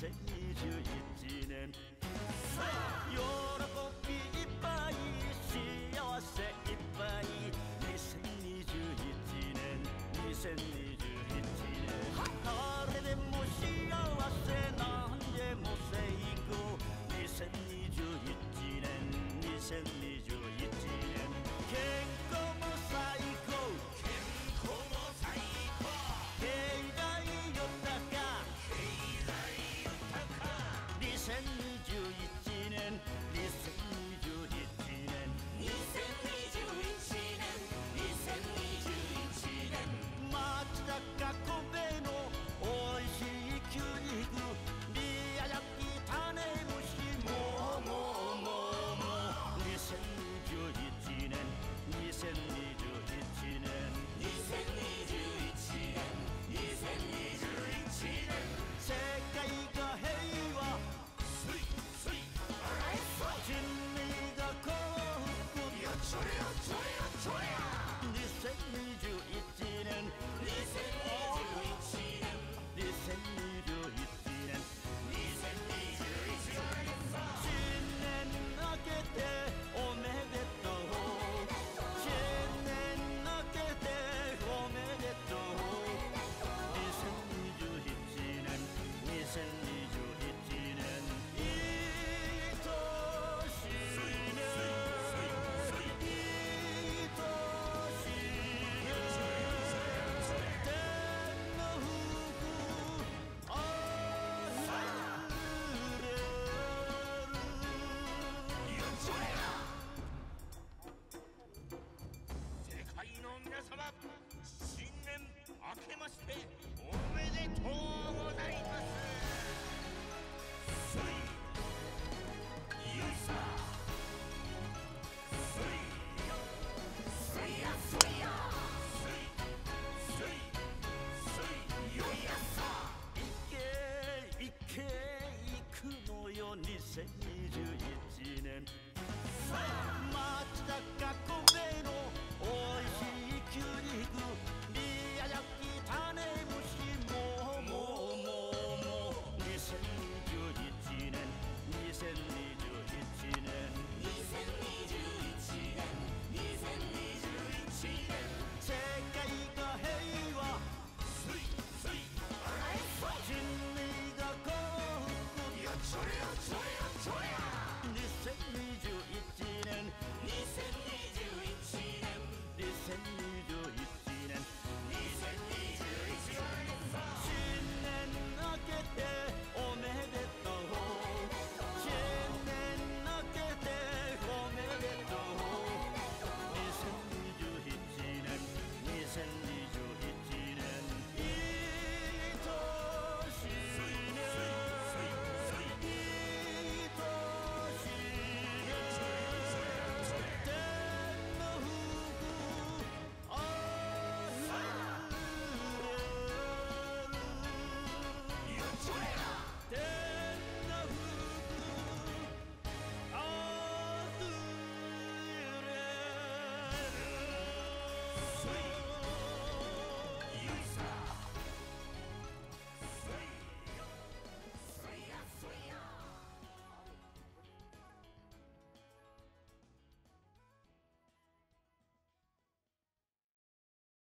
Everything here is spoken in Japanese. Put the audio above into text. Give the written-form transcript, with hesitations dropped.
2021年喜びいっぱい幸せいっぱい2021年2021年誰でも幸せなんでも成功2021年2021年健康も最高健康も最高経済豊か経済豊か2021年2021年2021年2021年松坂米のおいしい牛肉宮崎種蒸しも2021年2021年2021年2021年世界が平和人類が幸福よちょれよちょれよちょれや2021年2021年2021年新年明けておめでとう新年明けておめでとう2021年2021年いい年ねいい年ね天の福あふれる世界の皆様新年明けましておめでとうございますすいよいさすいよすいやすいやすいよいやさいけいけいくのよ2021年松坂